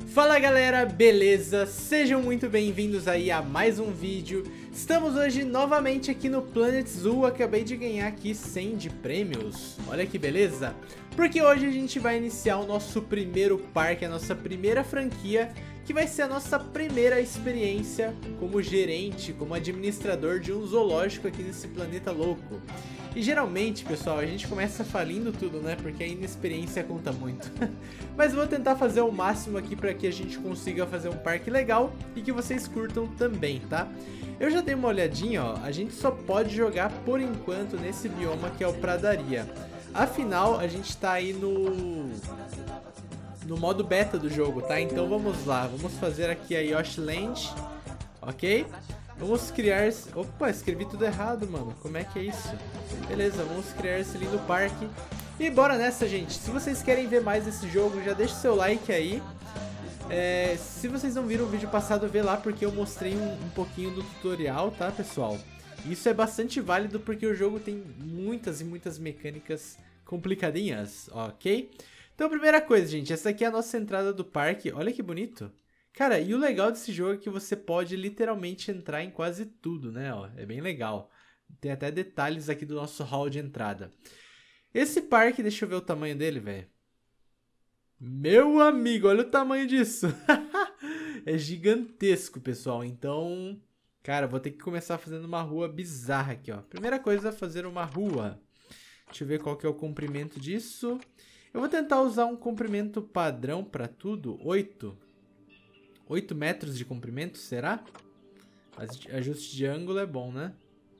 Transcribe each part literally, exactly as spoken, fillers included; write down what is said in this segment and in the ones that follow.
Fala galera, beleza? Sejam muito bem-vindos aí a mais um vídeo. Estamos hoje novamente aqui no Planet Zoo. Acabei de ganhar aqui cem de prêmios. Olha que beleza! Porque hoje a gente vai iniciar o nosso primeiro parque, a nossa primeira franquia, que vai ser a nossa primeira experiência como gerente, como administrador de um zoológico aqui nesse planeta louco. E geralmente, pessoal, a gente começa falindo tudo, né? Porque a inexperiência conta muito. Mas vou tentar fazer o máximo aqui para que a gente consiga fazer um parque legal e que vocês curtam também, tá? Eu já dei uma olhadinha, ó. A gente só pode jogar por enquanto nesse bioma que é o Pradaria. Afinal, a gente tá aí no... no modo beta do jogo, tá? Então vamos lá, vamos fazer aqui a Yoshi Land, ok? Vamos criar... Opa, escrevi tudo errado, mano. Como é que é isso? Beleza, vamos criar esse lindo parque. E bora nessa, gente. Se vocês querem ver mais desse jogo, já deixa o seu like aí. É, se vocês não viram o vídeo passado, vê lá, porque eu mostrei um, um pouquinho do tutorial, tá, pessoal? Isso é bastante válido, porque o jogo tem muitas e muitas mecânicas complicadinhas, ok? Então, primeira coisa, gente, essa aqui é a nossa entrada do parque. Olha que bonito. Cara, e o legal desse jogo é que você pode literalmente entrar em quase tudo, né? Ó, é bem legal. Tem até detalhes aqui do nosso hall de entrada. Esse parque, deixa eu ver o tamanho dele, velho. Meu amigo, olha o tamanho disso. É gigantesco, pessoal. Então, cara, vou ter que começar fazendo uma rua bizarra aqui, ó. Primeira coisa é fazer uma rua. Deixa eu ver qual que é o comprimento disso. Eu vou tentar usar um comprimento padrão para tudo. oito. oito metros de comprimento, será? Ajuste de ângulo é bom, né?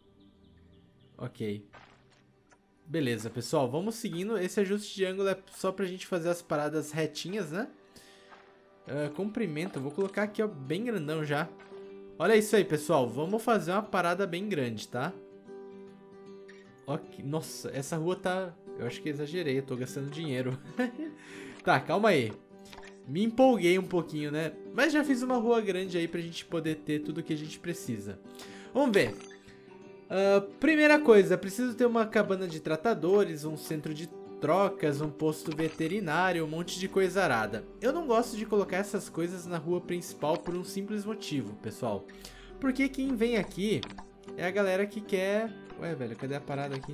Ok. Beleza, pessoal. Vamos seguindo. Esse ajuste de ângulo é só pra gente fazer as paradas retinhas, né? Uh, comprimento. Eu vou colocar aqui, ó, bem grandão já. Olha isso aí, pessoal. Vamos fazer uma parada bem grande, tá? Ok. Nossa, essa rua tá... Eu acho que exagerei. Eu tô gastando dinheiro. Tá, calma aí. Me empolguei um pouquinho, né? Mas já fiz uma rua grande aí pra gente poder ter tudo que a gente precisa. Vamos ver. Uh, primeira coisa, preciso ter uma cabana de tratadores, um centro de trocas, um posto veterinário, um monte de coisa arada. Eu não gosto de colocar essas coisas na rua principal por um simples motivo, pessoal. Porque quem vem aqui é a galera que quer... Ué, velho, cadê a parada aqui?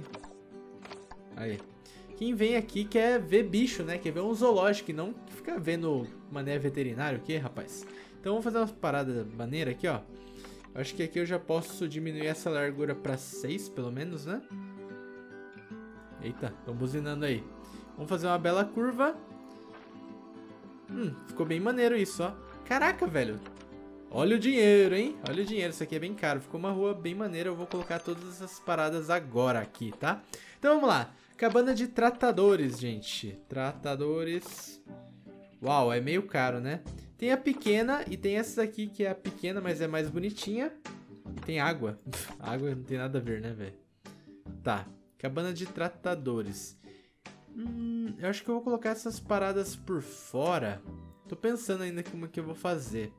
Aí. Quem vem aqui quer ver bicho, né? Quer ver um zoológico e não ficar vendo mané veterinário aqui, rapaz. Então vamos fazer uma parada maneira aqui, ó. Acho que aqui eu já posso diminuir essa largura para seis, pelo menos, né? Eita, estão buzinando aí. Vamos fazer uma bela curva. Hum, ficou bem maneiro isso, ó. Caraca, velho. Olha o dinheiro, hein? Olha o dinheiro, isso aqui é bem caro. Ficou uma rua bem maneira. Eu vou colocar todas essas paradas agora aqui, tá? Então vamos lá. Cabana de tratadores, gente. Tratadores. Uau, é meio caro, né? Tem a pequena e tem essa daqui que é a pequena, mas é mais bonitinha. E tem água. Água não tem nada a ver, né, velho? Tá. Cabana de tratadores. Hum, eu acho que eu vou colocar essas paradas por fora. Tô pensando ainda como que eu vou fazer.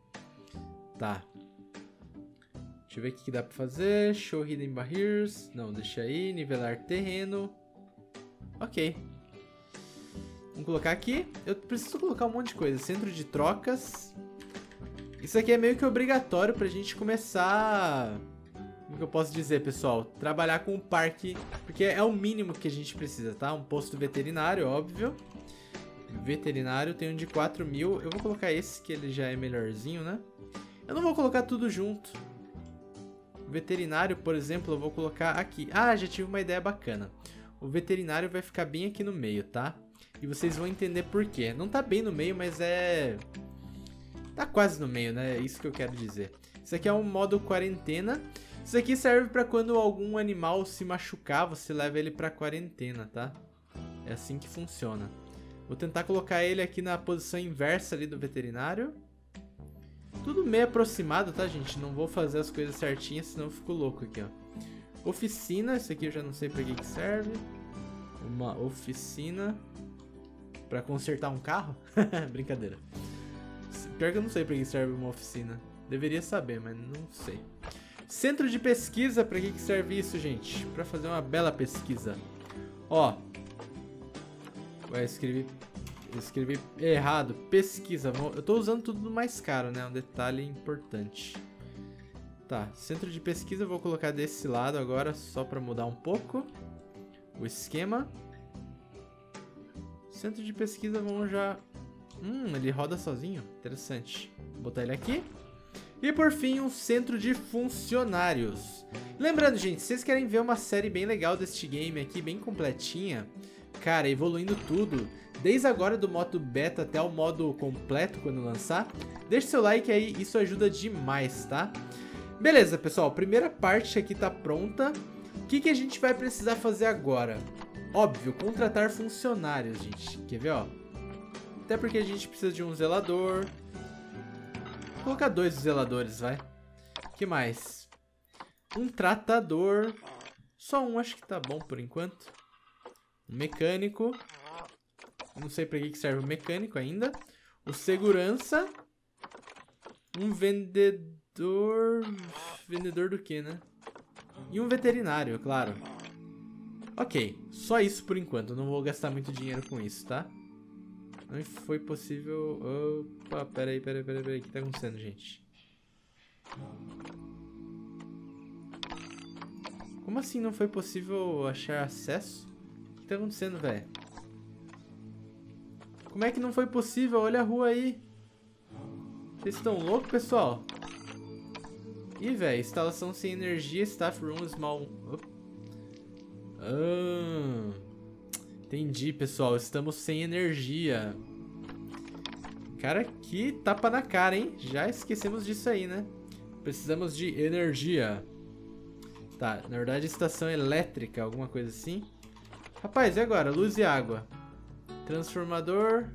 Tá. Deixa eu ver o que dá pra fazer. Show Hidden Barriers. Não, deixa aí. Nivelar terreno. Ok. Vamos colocar aqui. Eu preciso colocar um monte de coisa. Centro de trocas. Isso aqui é meio que obrigatório pra gente começar... Como que eu posso dizer, pessoal? Trabalhar com o parque. Porque é o mínimo que a gente precisa, tá? Um posto veterinário, óbvio. Veterinário tem um de quatro mil. Eu vou colocar esse, que ele já é melhorzinho, né? Eu não vou colocar tudo junto. Veterinário, por exemplo, eu vou colocar aqui. Ah, já tive uma ideia bacana. O veterinário vai ficar bem aqui no meio, tá? E vocês vão entender por quê. Não tá bem no meio, mas é... Tá quase no meio, né? É isso que eu quero dizer. Isso aqui é um modo quarentena. Isso aqui serve pra quando algum animal se machucar, você leva ele pra quarentena, tá? É assim que funciona. Vou tentar colocar ele aqui na posição inversa ali do veterinário. Tudo meio aproximado, tá, gente? Não vou fazer as coisas certinhas, senão eu fico louco aqui, ó. Oficina, isso aqui eu já não sei pra que que serve. Uma oficina pra consertar um carro? Brincadeira. Pior que eu não sei pra que serve uma oficina. Deveria saber, mas não sei. Centro de pesquisa, pra que que serve isso, gente? Pra fazer uma bela pesquisa. Ó. Vai escrever... escrevi errado. Pesquisa. Eu tô usando tudo do mais caro, né? Um detalhe importante. Tá, centro de pesquisa eu vou colocar desse lado agora, só pra mudar um pouco o esquema. Centro de pesquisa, vamos já... Hum, ele roda sozinho. Interessante. Vou botar ele aqui. E por fim, um centro de funcionários. Lembrando, gente, se vocês querem ver uma série bem legal deste game aqui, bem completinha, cara, evoluindo tudo, desde agora do modo beta até o modo completo quando lançar, deixe seu like aí, isso ajuda demais, tá? Beleza, pessoal, primeira parte aqui tá pronta. O que que a gente vai precisar fazer agora? Óbvio, contratar funcionários, gente. Quer ver, ó? Até porque a gente precisa de um zelador. Vou colocar dois zeladores, vai. O que mais? Um tratador. Só um, acho que tá bom por enquanto. Um mecânico. Não sei pra que que serve o mecânico ainda. O segurança. Um vendedor... Vendedor do que, né? E um veterinário, claro. Ok, só isso por enquanto. Não vou gastar muito dinheiro com isso, tá? Não foi possível... Opa, peraí, peraí, peraí, peraí. O que tá acontecendo, gente? Como assim não foi possível achar acesso? O que tá acontecendo, velho? Como é que não foi possível? Olha a rua aí. Vocês estão loucos, pessoal? Ih, velho, instalação sem energia, staff room, small... Ah, entendi, pessoal, estamos sem energia. Cara, que tapa na cara, hein? Já esquecemos disso aí, né? Precisamos de energia. Tá, na verdade, estação elétrica, alguma coisa assim. Rapaz, e agora? Luz e água. Transformador.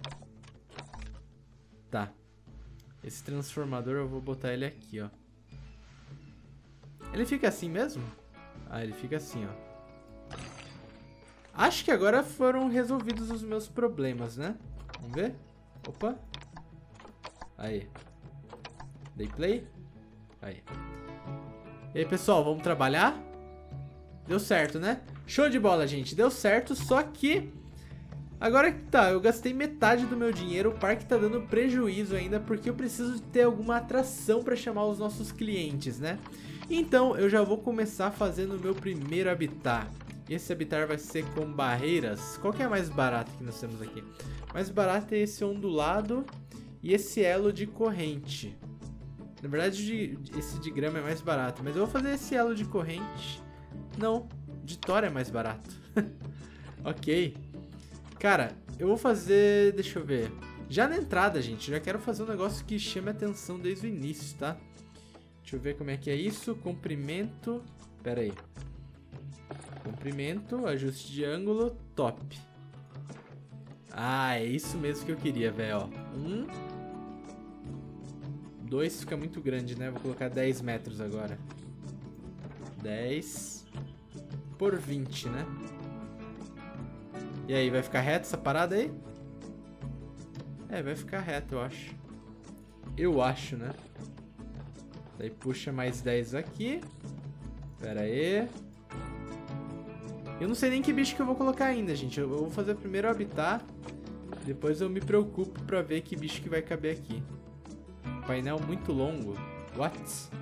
Tá. Esse transformador eu vou botar ele aqui, ó. Ele fica assim mesmo? Ah, ele fica assim, ó. Acho que agora foram resolvidos os meus problemas, né? Vamos ver? Opa. Aí. Dei play. Aí. E aí, pessoal, vamos trabalhar? Deu certo, né? Show de bola, gente. Deu certo, só que... Agora que tá, eu gastei metade do meu dinheiro, o parque tá dando prejuízo ainda, porque eu preciso ter alguma atração pra chamar os nossos clientes, né? Então, eu já vou começar fazendo o meu primeiro habitat. Esse habitat vai ser com barreiras. Qual que é mais barato que nós temos aqui? Mais barato é esse ondulado e esse elo de corrente. Na verdade, esse de grama é mais barato, mas eu vou fazer esse elo de corrente. Não, de tora é mais barato. Ok. Cara, eu vou fazer... Deixa eu ver. Já na entrada, gente, já quero fazer um negócio que chame a atenção desde o início, tá? Deixa eu ver como é que é isso. Comprimento... Pera aí. Comprimento, ajuste de ângulo, top. Ah, é isso mesmo que eu queria, velho, ó. Um... Dois fica muito grande, né? Vou colocar dez metros agora. dez... Por vinte, né? E aí, vai ficar reto essa parada aí? É, vai ficar reto, eu acho. Eu acho, né? Daí puxa mais dez aqui. Pera aí. Eu não sei nem que bicho que eu vou colocar ainda, gente. Eu vou fazer primeiro o habitat. Depois eu me preocupo pra ver que bicho que vai caber aqui. Painel muito longo. What?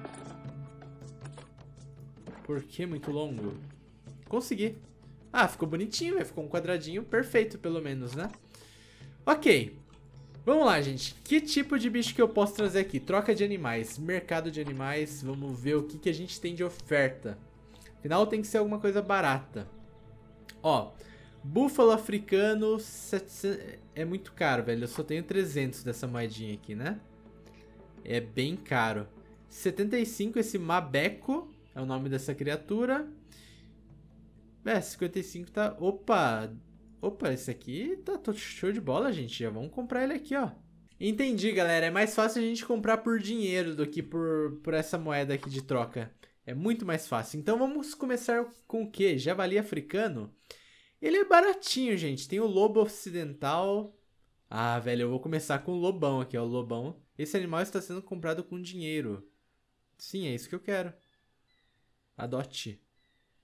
Por que muito longo? Consegui. Ah, ficou bonitinho, ficou um quadradinho perfeito, pelo menos, né? Ok. Vamos lá, gente. Que tipo de bicho que eu posso trazer aqui? Troca de animais, mercado de animais. Vamos ver o que, que a gente tem de oferta. Afinal, tem que ser alguma coisa barata. Ó, búfalo africano, setecentos... é muito caro, velho. Eu só tenho trezentos dessa moedinha aqui, né? É bem caro. setenta e cinco, esse mabeco é o nome dessa criatura. É, cinquenta e cinco tá... Opa! Opa, esse aqui tá show de bola, gente. Já vamos comprar ele aqui, ó. Entendi, galera. É mais fácil a gente comprar por dinheiro do que por, por essa moeda aqui de troca. É muito mais fácil. Então vamos começar com o quê? Javali africano? Ele é baratinho, gente. Tem o lobo ocidental. Ah, velho, eu vou começar com o lobão aqui, ó. O lobão. Esse animal está sendo comprado com dinheiro. Sim, é isso que eu quero. Adote.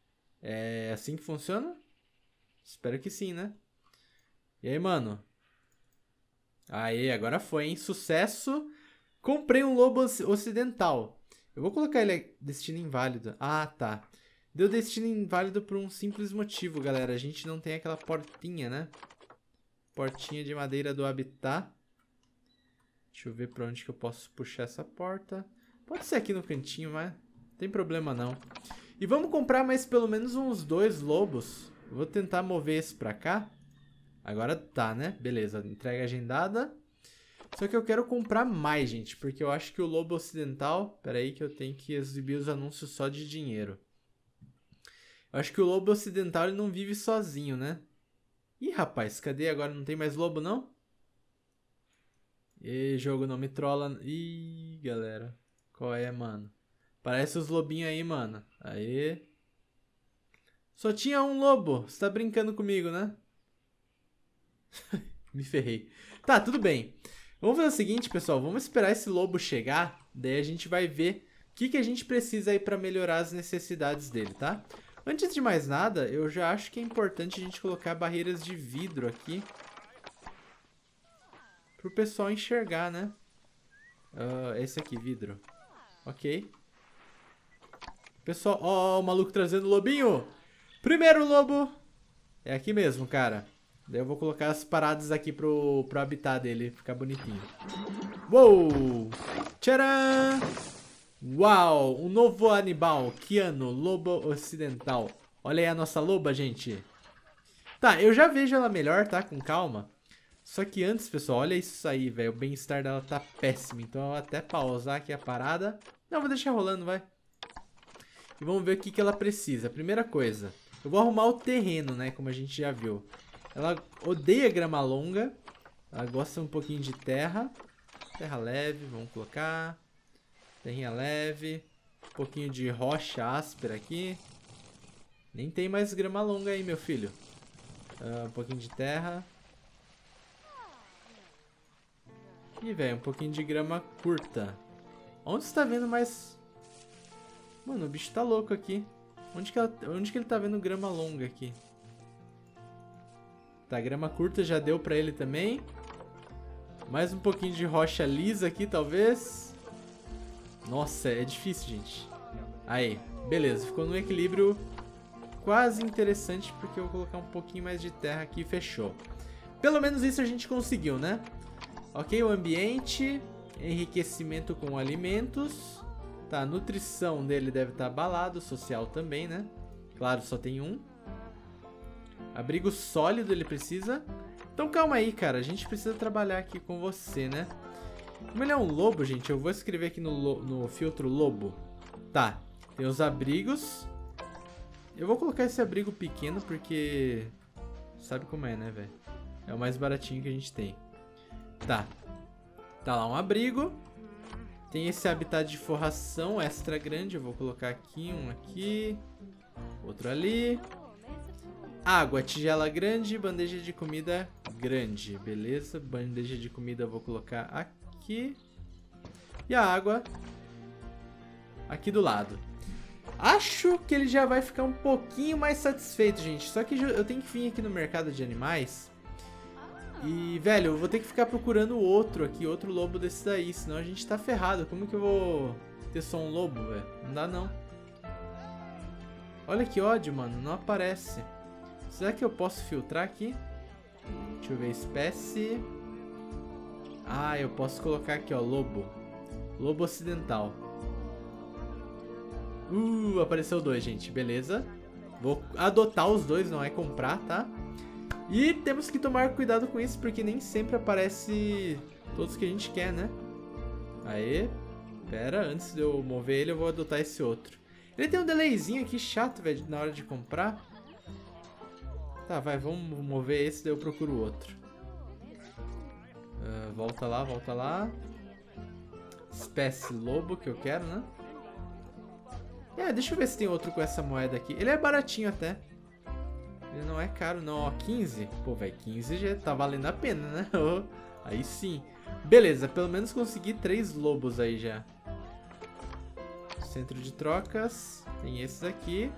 É assim que funciona? Espero que sim, né? E aí, mano? Aê, agora foi, hein? Sucesso. Comprei um lobo ocidental. Eu vou colocar ele destino inválido. Ah, tá. Deu destino inválido por um simples motivo, galera. A gente não tem aquela portinha, né? Portinha de madeira do habitat. Deixa eu ver pra onde que eu posso puxar essa porta. Pode ser aqui no cantinho, mas não tem problema não. E vamos comprar mais pelo menos uns dois lobos. Eu vou tentar mover esse pra cá. Agora tá, né? Beleza, entrega agendada. Só que eu quero comprar mais, gente. Porque eu acho que o lobo ocidental... Pera aí que eu tenho que exibir os anúncios só de dinheiro. Eu acho que o lobo ocidental ele não vive sozinho, né? Ih, rapaz, cadê? Agora não tem mais lobo, não? E jogo não me trola. Ih, galera. Qual é, mano? Parece os lobinhos aí, mano. Aê. Só tinha um lobo. Você tá brincando comigo, né? Me ferrei. Tá, tudo bem. Vamos fazer o seguinte, pessoal. Vamos esperar esse lobo chegar. Daí a gente vai ver o que, que a gente precisa aí pra melhorar as necessidades dele, tá? Antes de mais nada, eu já acho que é importante a gente colocar barreiras de vidro aqui. Pro pessoal enxergar, né? Uh, esse aqui, vidro. Ok. Pessoal, ó, oh, o maluco trazendo o lobinho. Primeiro lobo. É aqui mesmo, cara. Daí eu vou colocar as paradas aqui pro, pro habitat dele ficar bonitinho. Uou! Tcharam! Uau! Um novo animal. Kiano, lobo ocidental. Olha aí a nossa loba, gente. Tá, eu já vejo ela melhor, tá? Com calma. Só que antes, pessoal, olha isso aí, velho. O bem-estar dela tá péssimo. Então eu vou até pausar aqui a parada. Não, vou deixar rolando, vai. E vamos ver o que, que ela precisa. Primeira coisa, eu vou arrumar o terreno, né? Como a gente já viu. Ela odeia grama longa. Ela gosta um pouquinho de terra. Terra leve, vamos colocar. Terrinha leve. Um pouquinho de rocha áspera aqui. Nem tem mais grama longa aí, meu filho. Uh, um pouquinho de terra. Ih, velho, um pouquinho de grama curta. Onde você tá vendo mais... Mano, o bicho tá louco aqui. Onde que, ela... Onde que ele tá vendo grama longa aqui? Tá, grama curta já deu pra ele também. Mais um pouquinho de rocha lisa aqui, talvez. Nossa, é difícil, gente. Aí, beleza. Ficou num equilíbrio quase interessante, porque eu vou colocar um pouquinho mais de terra aqui e fechou. Pelo menos isso a gente conseguiu, né? Ok, o ambiente, enriquecimento com alimentos. Tá, a nutrição dele deve estar abalado, social também, né? Claro, só tem um. Abrigo sólido ele precisa. Então calma aí, cara, a gente precisa trabalhar aqui com você, né? Como ele é um lobo, gente, eu vou escrever aqui no, no filtro lobo. Tá, tem os abrigos. Eu vou colocar esse abrigo pequeno porque... Sabe como é, né, velho? É o mais baratinho que a gente tem. Tá. Tá lá um abrigo. Tem esse habitat de forração extra grande. Eu vou colocar aqui, um aqui. Outro ali. Água, tigela grande. Bandeja de comida grande. Beleza. Bandeja de comida eu vou colocar aqui. E a água aqui do lado. Acho que ele já vai ficar um pouquinho mais satisfeito, gente. Só que eu tenho que vir aqui no mercado de animais. E, velho, eu vou ter que ficar procurando outro aqui, outro lobo desse daí, senão a gente tá ferrado. Como que eu vou ter só um lobo, velho? Não dá, não. Olha que ódio, mano, não aparece. Será que eu posso filtrar aqui? Deixa eu ver, espécie. Ah, eu posso colocar aqui, ó, lobo. Lobo ocidental. Uh, apareceu dois, gente, beleza. Vou adotar os dois, não é comprar, tá? E temos que tomar cuidado com isso, porque nem sempre aparece todos que a gente quer, né? Aê. Pera, antes de eu mover ele, eu vou adotar esse outro. Ele tem um delayzinho aqui chato, velho, na hora de comprar. Tá, vai, vamos mover esse, daí eu procuro o outro. Uh, volta lá, volta lá. Espécie lobo que eu quero, né? É, deixa eu ver se tem outro com essa moeda aqui. Ele é baratinho até. Ele não é caro não, ó, quinze. Pô, velho, quinze já tá valendo a pena, né? Aí sim. Beleza, pelo menos consegui três lobos aí já. Centro de trocas. Tem esses aqui.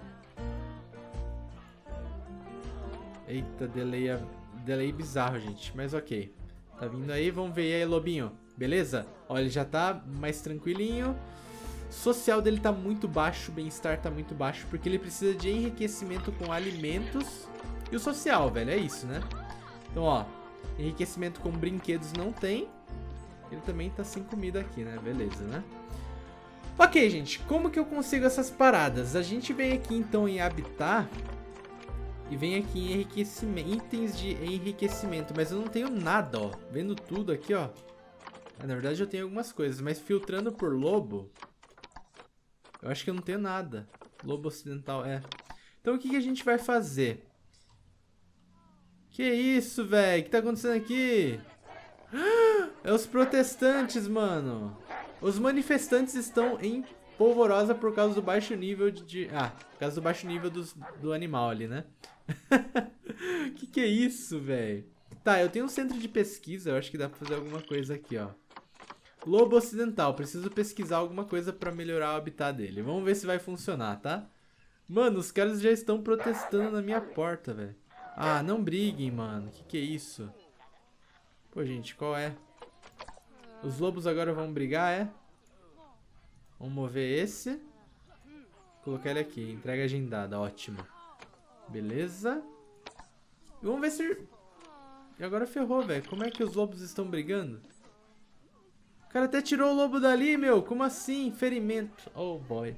Eita, delay, delay bizarro, gente. Mas ok. Tá vindo aí, vamos ver aí, lobinho. Beleza? Ó, ele já tá mais tranquilinho. Social dele tá muito baixo, o bem-estar tá muito baixo, porque ele precisa de enriquecimento com alimentos. E o social, velho, é isso, né? Então, ó, enriquecimento com brinquedos não tem. Ele também tá sem comida aqui, né? Beleza, né? Ok, gente, como que eu consigo essas paradas? A gente vem aqui, então, em habitat. E vem aqui em enriquecimento, itens de enriquecimento. Mas eu não tenho nada, ó. Vendo tudo aqui, ó. Ah, na verdade, eu tenho algumas coisas. Mas filtrando por lobo, eu acho que eu não tenho nada. Lobo ocidental, é. Então, o que, que a gente vai fazer? Que isso, velho? O que tá acontecendo aqui? É os protestantes, mano. Os manifestantes estão em polvorosa por causa do baixo nível de... de... Ah, por causa do baixo nível dos, do animal ali, né? Que que é isso, velho? Tá, eu tenho um centro de pesquisa. Eu acho que dá pra fazer alguma coisa aqui, ó. Lobo ocidental. Preciso pesquisar alguma coisa pra melhorar o habitat dele. Vamos ver se vai funcionar, tá? Mano, os caras já estão protestando na minha porta, velho. Ah, não briguem, mano. Que que é isso? Pô, gente, qual é? Os lobos agora vão brigar, é? Vamos mover esse. Colocar ele aqui. Entrega agendada, ótimo. Beleza. E vamos ver se... E agora ferrou, velho. Como é que os lobos estão brigando? O cara até tirou o lobo dali, meu. Como assim? Ferimento. Oh, boy.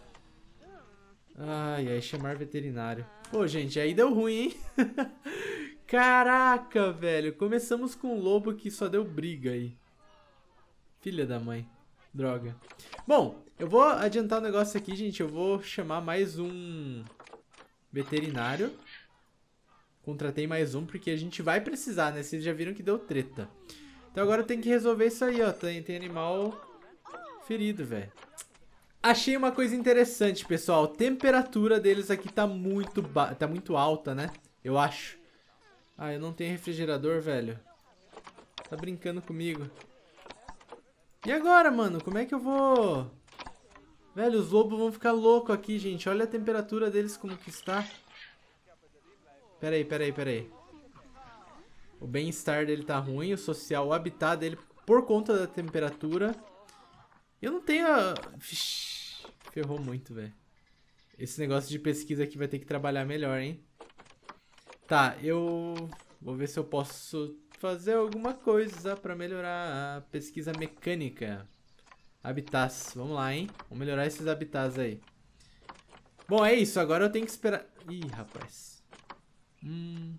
Ai, ai, chamar veterinário. Pô, gente, aí deu ruim, hein? Caraca, velho. Começamos com um lobo que só deu briga aí. Filha da mãe. Droga. Bom, eu vou adiantar o negócio aqui, gente. Eu vou chamar mais um veterinário. Contratei mais um, porque a gente vai precisar, né? Vocês já viram que deu treta. Então agora tem que resolver isso aí, ó. Tem, tem animal ferido, velho. Achei uma coisa interessante, pessoal. A temperatura deles aqui tá muito, ba... tá muito alta, né? Eu acho. Ah, eu não tenho refrigerador, velho. Tá brincando comigo. E agora, mano? Como é que eu vou... Velho, os lobos vão ficar loucos aqui, gente. Olha a temperatura deles como que está. Pera aí, pera aí, pera aí. O bem-estar dele tá ruim. O social, o habitat dele por conta da temperatura. Eu não tenho... A... Vixe, ferrou muito, velho. Esse negócio de pesquisa aqui vai ter que trabalhar melhor, hein? Tá, eu... Vou ver se eu posso... fazer alguma coisa pra melhorar a pesquisa mecânica. Habitats, vamos lá, hein? Vamos melhorar esses habitats aí. Bom, é isso, agora eu tenho que esperar... Ih, rapaz. Hum...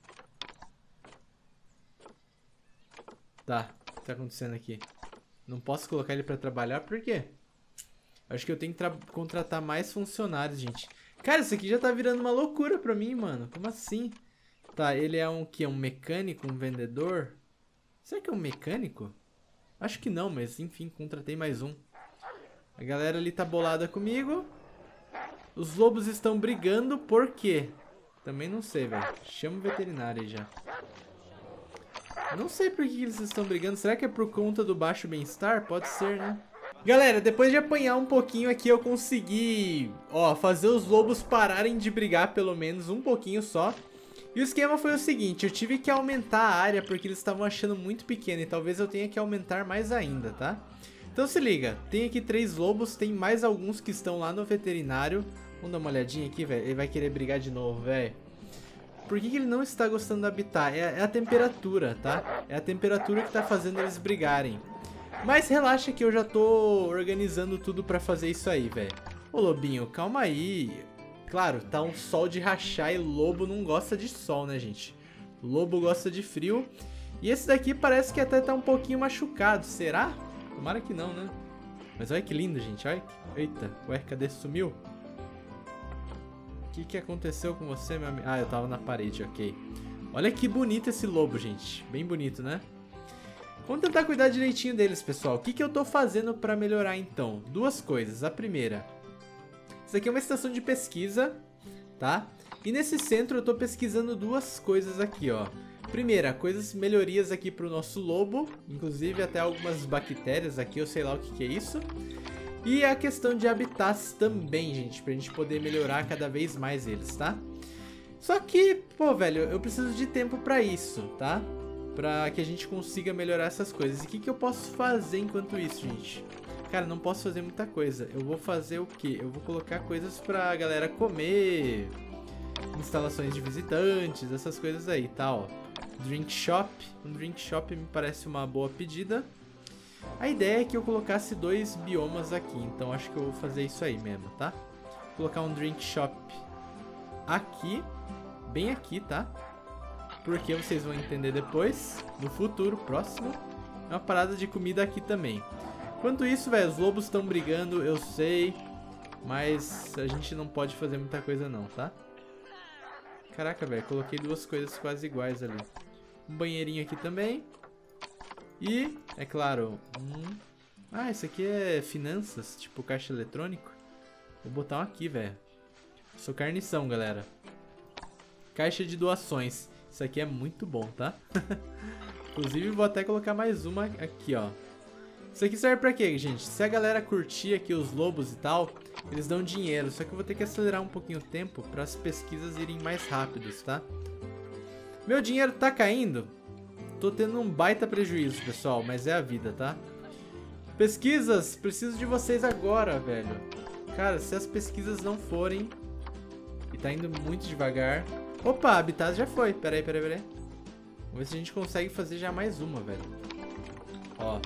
Tá, o que tá acontecendo aqui? Não posso colocar ele pra trabalhar, por quê? Acho que eu tenho que contratar mais funcionários, gente. Cara, isso aqui já tá virando uma loucura pra mim, mano. Como assim? Tá, ele é um que? Um mecânico, um vendedor? Será que é um mecânico? Acho que não, mas enfim, contratei mais um. A galera ali tá bolada comigo. Os lobos estão brigando por quê? Também não sei, velho. Chama o veterinário aí já. Não sei por que eles estão brigando. Será que é por conta do baixo bem-estar? Pode ser, né? Galera, depois de apanhar um pouquinho aqui, eu consegui, ó, fazer os lobos pararem de brigar pelo menos um pouquinho só. E o esquema foi o seguinte, eu tive que aumentar a área porque eles estavam achando muito pequeno e talvez eu tenha que aumentar mais ainda, tá? Então se liga, tem aqui três lobos, tem mais alguns que estão lá no veterinário. Vamos dar uma olhadinha aqui, velho, ele vai querer brigar de novo, velho. Por que que ele não está gostando do habitat? É, é a temperatura, tá? É a temperatura que tá fazendo eles brigarem. Mas relaxa que eu já tô organizando tudo pra fazer isso aí, velho. Ô lobinho, calma aí. Claro, tá um sol de rachar e lobo não gosta de sol, né, gente? Lobo gosta de frio. E esse daqui parece que até tá um pouquinho machucado. Será? Tomara que não, né? Mas olha que lindo, gente. Olha. Eita, ué, cadê? Sumiu? O que que aconteceu com você, meu amigo? Ah, eu tava na parede, ok. Olha que bonito esse lobo, gente. Bem bonito, né? Vamos tentar cuidar direitinho deles, pessoal. O que que eu tô fazendo pra melhorar, então? Duas coisas. A primeira... Isso aqui é uma estação de pesquisa, tá? E nesse centro eu tô pesquisando duas coisas aqui, ó. Primeira, coisas, melhorias aqui pro nosso lobo. Inclusive até algumas bactérias aqui, eu sei lá o que que é isso. E a questão de habitats também, gente. Pra gente poder melhorar cada vez mais eles, tá? Só que, pô, velho, eu preciso de tempo pra isso, tá? pra que a gente consiga melhorar essas coisas. E o que, que eu posso fazer enquanto isso, gente? Cara, não posso fazer muita coisa. Eu vou fazer o quê? Eu vou colocar coisas pra galera comer, instalações de visitantes, essas coisas aí, tá, ó. Drink shop. Um drink shop me parece uma boa pedida. A ideia é que eu colocasse dois biomas aqui, então acho que eu vou fazer isso aí mesmo, tá? Vou colocar um drink shop aqui, bem aqui, tá? Porque vocês vão entender depois, no futuro, próximo. É uma parada de comida aqui também. Enquanto isso, velho, os lobos estão brigando, eu sei. Mas a gente não pode fazer muita coisa não, tá? Caraca, velho, coloquei duas coisas quase iguais ali. Um banheirinho aqui também. E, é claro, um... Ah, esse aqui é finanças, tipo caixa eletrônico. Vou botar um aqui, velho. Sou carnição, galera. Caixa de doações. Isso aqui é muito bom, tá? Inclusive, vou até colocar mais uma aqui, ó. Isso aqui serve pra quê, gente? Se a galera curtir aqui os lobos e tal, eles dão dinheiro. Só que eu vou ter que acelerar um pouquinho o tempo para as pesquisas irem mais rápidos, tá? Meu dinheiro tá caindo. Tô tendo um baita prejuízo, pessoal, mas é a vida, tá? Pesquisas, preciso de vocês agora, velho. Cara, se as pesquisas não forem... E tá indo muito devagar... Opa, habitat já foi. Pera aí, pera aí, pera aí. Vamos ver se a gente consegue fazer já mais uma, velho. Ó.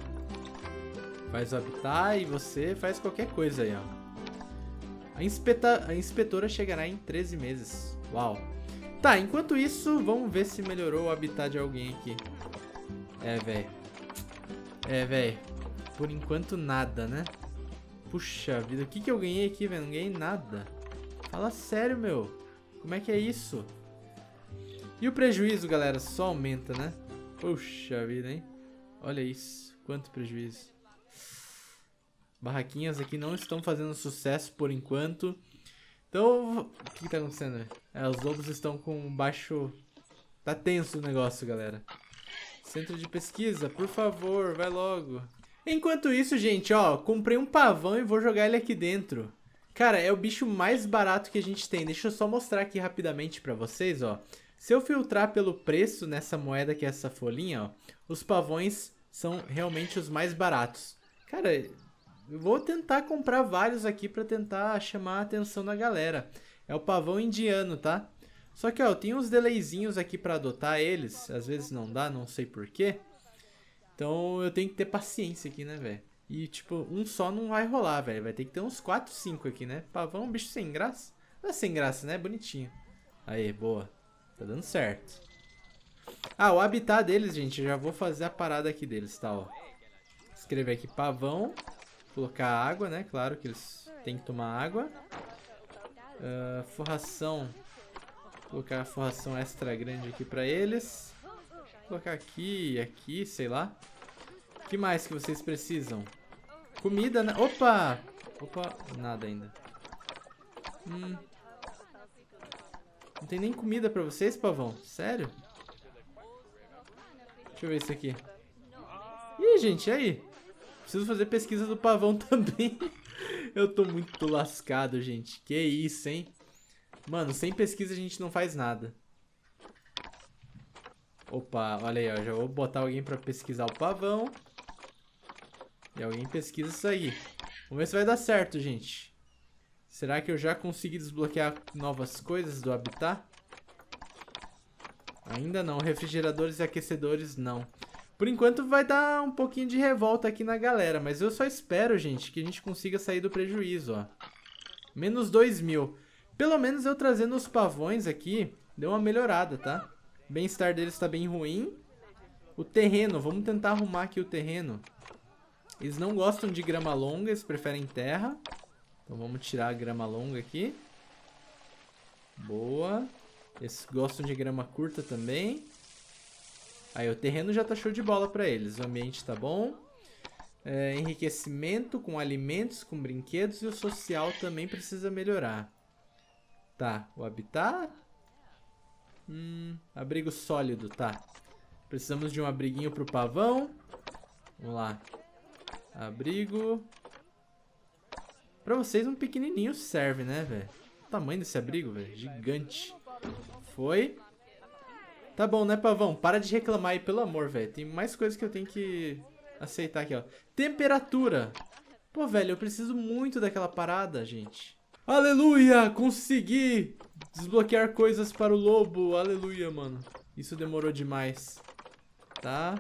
Faz o habitat e você faz qualquer coisa aí, ó. A, inspeta... a inspetora chegará em treze meses. Uau. Tá, enquanto isso, vamos ver se melhorou o habitat de alguém aqui. É, velho. É, velho. Por enquanto, nada, né? Puxa vida, o que que eu ganhei aqui, velho? Não ganhei nada. Fala sério, meu. Como é que é isso? E o prejuízo, galera, só aumenta, né? Puxa vida, hein? Olha isso. Quanto prejuízo. Barraquinhas aqui não estão fazendo sucesso por enquanto. Então, o que que tá acontecendo? É, os lobos estão com baixo... Tá tenso o negócio, galera. Centro de pesquisa, por favor, vai logo. Enquanto isso, gente, ó, comprei um pavão e vou jogar ele aqui dentro. Cara, é o bicho mais barato que a gente tem. Deixa eu só mostrar aqui rapidamente pra vocês, ó. Se eu filtrar pelo preço nessa moeda que é essa folhinha, ó, os pavões são realmente os mais baratos. Cara, eu vou tentar comprar vários aqui pra tentar chamar a atenção da galera. É o pavão indiano, tá? Só que, ó, eu tenho uns delayzinhos aqui pra adotar eles. Às vezes não dá, não sei porquê. Então eu tenho que ter paciência aqui, né, velho? E, tipo, um só não vai rolar, velho. Vai ter que ter uns quatro, cinco aqui, né? Pavão é um bicho sem graça. Não é sem graça, né? É bonitinho. Aí, boa. Tá dando certo. Ah, o habitat deles, gente, eu já vou fazer a parada aqui deles, tá, ó. Escrever aqui pavão. Colocar água, né? Claro que eles têm que tomar água. Uh, forração. Colocar a forração extra grande aqui pra eles. Colocar aqui e aqui, sei lá. O que mais que vocês precisam? Comida, né? Opa! Opa, nada ainda. Hum. Não tem nem comida pra vocês, pavão? Sério? Deixa eu ver isso aqui. Ih, gente, e aí? Preciso fazer pesquisa do pavão também. Eu tô muito lascado, gente. Que isso, hein? Mano, sem pesquisa a gente não faz nada. Opa, olha aí, ó. Já vou botar alguém pra pesquisar o pavão. E alguém pesquisa isso aí. Vamos ver se vai dar certo, gente. Será que eu já consegui desbloquear novas coisas do habitat? Ainda não. Refrigeradores e aquecedores, não. Por enquanto vai dar um pouquinho de revolta aqui na galera. Mas eu só espero, gente, que a gente consiga sair do prejuízo, ó. Menos dois mil. Pelo menos eu trazendo os pavões aqui, deu uma melhorada, tá? O bem-estar deles tá bem ruim. O terreno, vamos tentar arrumar aqui o terreno. Eles não gostam de grama longa, eles preferem terra. Então vamos tirar a grama longa aqui. Boa. Eles gostam de grama curta também. Aí o terreno já tá show de bola pra eles. O ambiente tá bom. É, enriquecimento com alimentos, com brinquedos. E o social também precisa melhorar. Tá, o habitat. Hum, abrigo sólido, tá. Precisamos de um abriguinho pro pavão. Vamos lá. Abrigo. Pra vocês um pequenininho serve, né, velho? O tamanho desse abrigo, velho, gigante. Foi. Tá bom, né, pavão? Para de reclamar aí, pelo amor, velho. Tem mais coisas que eu tenho que aceitar aqui, ó. Temperatura. Pô, velho, eu preciso muito daquela parada, gente. Aleluia! Consegui desbloquear coisas para o lobo. Aleluia, mano. Isso demorou demais. Tá.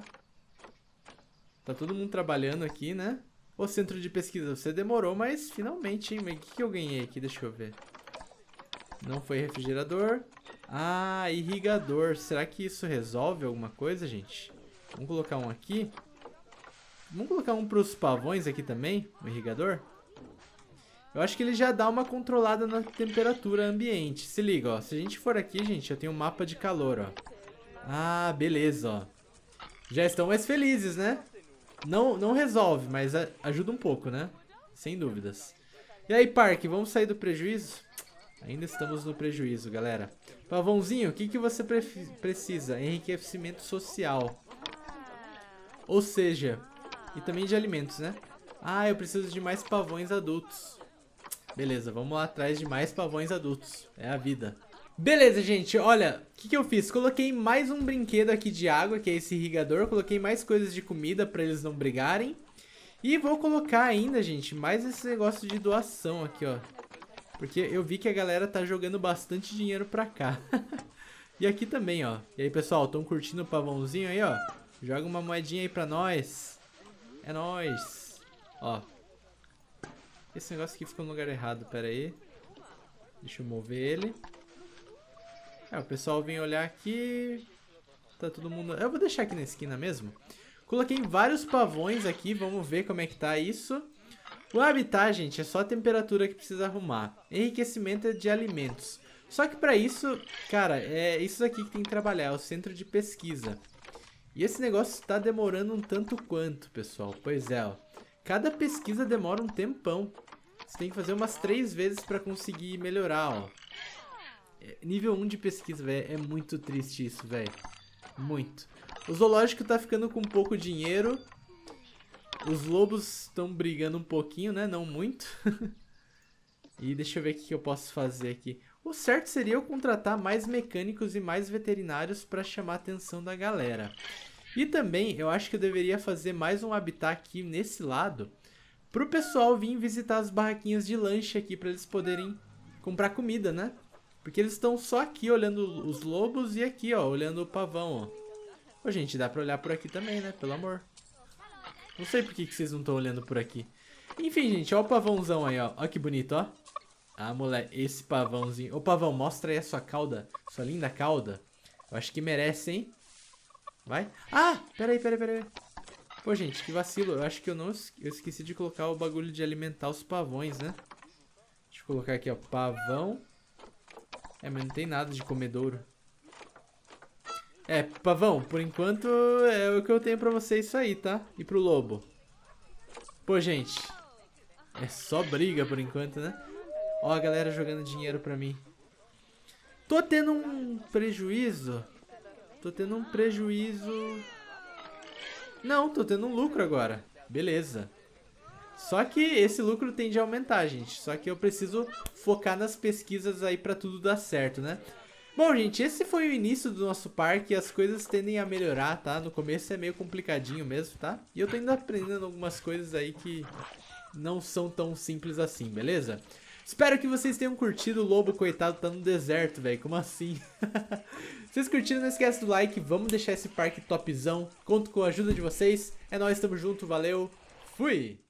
Tá todo mundo trabalhando aqui, né? O centro de pesquisa, você demorou, mas finalmente, hein? Mas o que, que eu ganhei aqui? Deixa eu ver. Não foi refrigerador. Ah, irrigador. Será que isso resolve alguma coisa, gente? Vamos colocar um aqui. Vamos colocar um para os pavões aqui também, o irrigador. Eu acho que ele já dá uma controlada na temperatura ambiente. Se liga, ó. Se a gente for aqui, gente, eu tenho um mapa de calor, ó. Ah, beleza, ó. Já estão mais felizes, né? Não, não resolve, mas ajuda um pouco, né? Sem dúvidas. E aí, Parque, vamos sair do prejuízo? Ainda estamos no prejuízo, galera. Pavãozinho, o que, que você pre precisa? Enriquecimento social. Ou seja, e também de alimentos, né? Ah, eu preciso de mais pavões adultos. Beleza, vamos lá atrás de mais pavões adultos. É a vida. Beleza, gente, olha, o que, que eu fiz? Coloquei mais um brinquedo aqui de água, que é esse irrigador. Coloquei mais coisas de comida pra eles não brigarem. E vou colocar ainda, gente, mais esse negócio de doação aqui, ó. Porque eu vi que a galera tá jogando bastante dinheiro pra cá. E aqui também, ó. E aí, pessoal, tão curtindo o pavãozinho aí, ó? Joga uma moedinha aí pra nós. É nóis. Ó. Esse negócio aqui ficou no lugar errado, pera aí. Deixa eu mover ele. É, o pessoal vem olhar aqui. Tá todo mundo... Eu vou deixar aqui na esquina mesmo. Coloquei vários pavões aqui, vamos ver como é que tá isso. O habitat, gente, é só a temperatura que precisa arrumar. Enriquecimento é de alimentos. Só que pra isso, cara, é isso aqui que tem que trabalhar, é o centro de pesquisa. E esse negócio tá demorando um tanto quanto, pessoal. Pois é, ó. Cada pesquisa demora um tempão. Você tem que fazer umas três vezes pra conseguir melhorar, ó. É, nível um de pesquisa, velho, é muito triste isso, velho. Muito. O zoológico tá ficando com pouco dinheiro. Os lobos estão brigando um pouquinho, né? Não muito. E deixa eu ver o que eu posso fazer aqui. O certo seria eu contratar mais mecânicos e mais veterinários para chamar a atenção da galera. E também eu acho que eu deveria fazer mais um habitat aqui nesse lado, para o pessoal vir visitar as barraquinhas de lanche aqui, para eles poderem comprar comida, né? Porque eles estão só aqui olhando os lobos e aqui, ó, olhando o pavão, ó. Ô, gente, dá para olhar por aqui também, né? Pelo amor. Não sei por que, que vocês não estão olhando por aqui. Enfim, gente, ó o pavãozão aí, ó. Ó que bonito, ó. Ah, moleque, esse pavãozinho. Ô, pavão, mostra aí a sua cauda. Sua linda cauda. Eu acho que merece, hein? Vai. Ah, peraí, peraí, peraí. Pô, gente, que vacilo. Eu acho que eu não... Eu esqueci de colocar o bagulho de alimentar os pavões, né? Deixa eu colocar aqui, ó. Pavão. É, mas não tem nada de comedouro. É, pavão, por enquanto é o que eu tenho pra você isso aí, tá? E pro lobo. Pô, gente. É só briga por enquanto, né? Ó a galera jogando dinheiro pra mim. Tô tendo um prejuízo. Tô tendo um prejuízo. Não, tô tendo um lucro agora. Beleza. Só que esse lucro tende a aumentar, gente. Só que eu preciso focar nas pesquisas aí pra tudo dar certo, né? Bom, gente, esse foi o início do nosso parque. As coisas tendem a melhorar, tá? No começo é meio complicadinho mesmo, tá? E eu tô ainda aprendendo algumas coisas aí que não são tão simples assim, beleza? Espero que vocês tenham curtido. O lobo, coitado, tá no deserto, velho. Como assim? Se vocês curtiram, não esquece do like. Vamos deixar esse parque topzão. Conto com a ajuda de vocês. É nóis, tamo junto, valeu. Fui!